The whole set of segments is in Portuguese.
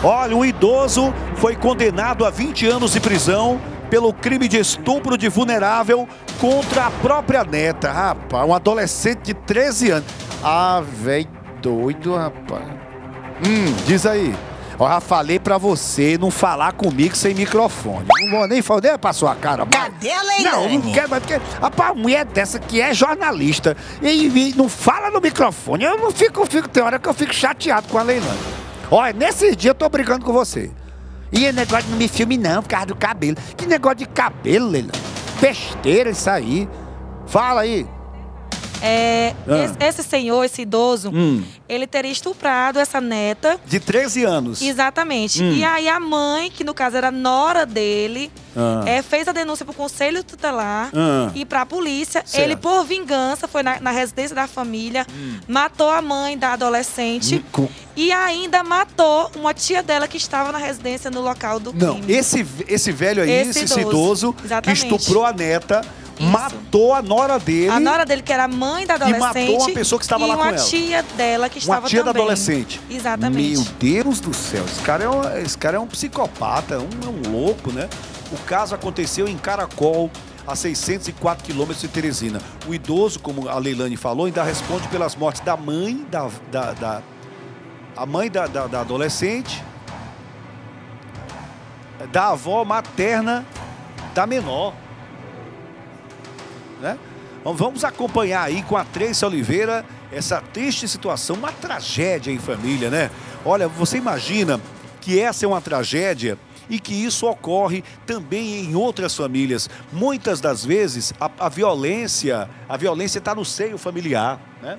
Olha, um idoso foi condenado a 20 anos de prisão pelo crime de estupro de vulnerável contra a própria neta. Rapaz, um adolescente de 13 anos. Ah, velho doido, rapaz. Diz aí. Eu já falei pra você não falar comigo sem microfone. Não vou nem falar, nem pra sua cara. Cadê a Leilane? Não quero, porque rapaz, mulher dessa que é jornalista e não fala no microfone. Eu não fico, tem hora que eu fico chateado com a Leilane. Olha, nesses dias eu tô brigando com você. E o negócio não me filme não, por causa do cabelo. Que negócio de cabelo, Leilane? Besteira isso aí. Fala aí. Esse senhor, esse idoso, ele teria estuprado essa neta. De 13 anos. Exatamente. E aí a mãe, que no caso era nora dele, fez a denúncia pro Conselho Tutelar e pra polícia. Certo. Ele, por vingança, foi na residência da família, matou a mãe da adolescente e ainda matou uma tia dela que estava na residência no local do crime. Não, esse velho aí, esse idoso que Exatamente. estuprou a neta, Isso. matou a nora dele. A nora dele, que era a mãe da adolescente. E matou uma pessoa que estava lá com ela. E uma tia dela que estava também. Uma tia da adolescente. Exatamente. Meu Deus do céu, esse cara é um psicopata, é um louco, né? O caso aconteceu em Caracol, a 604 quilômetros de Teresina. O idoso, como a Leilane falou, ainda responde pelas mortes da mãe, a mãe da adolescente, da avó materna da menor. Né? Vamos acompanhar aí com a Tracy Oliveira essa triste situação, uma tragédia em família, né? Olha, você imagina que essa é uma tragédia e que isso ocorre também em outras famílias. Muitas das vezes a violência está no seio familiar, né?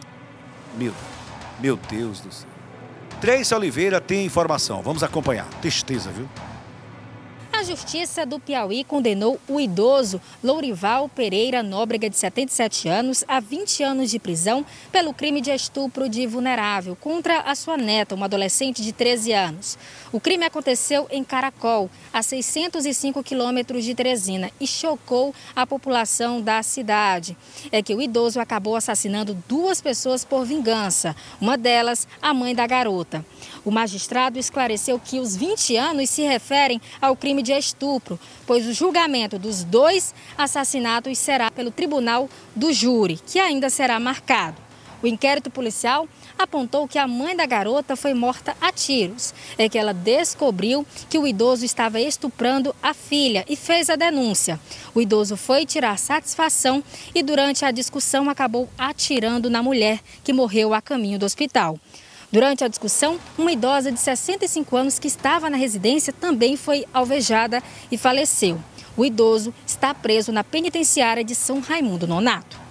Meu Deus do céu. Tracy Oliveira tem informação, vamos acompanhar. Tristeza, viu? A Justiça do Piauí condenou o idoso Lourival Pereira Nóbrega, de 77 anos, a 20 anos de prisão pelo crime de estupro de vulnerável contra a sua neta, uma adolescente de 13 anos. O crime aconteceu em Caracol, a 605 quilômetros de Teresina, e chocou a população da cidade. É que o idoso acabou assassinando 2 pessoas por vingança, uma delas a mãe da garota. O magistrado esclareceu que os 20 anos se referem ao crime de estupro, pois o julgamento dos 2 assassinatos será pelo tribunal do júri, que ainda será marcado. O inquérito policial apontou que a mãe da garota foi morta a tiros. É que ela descobriu que o idoso estava estuprando a filha e fez a denúncia. O idoso foi tirar satisfação e durante a discussão acabou atirando na mulher, que morreu a caminho do hospital. Durante a discussão, uma idosa de 65 anos que estava na residência também foi alvejada e faleceu. O idoso está preso na penitenciária de São Raimundo Nonato.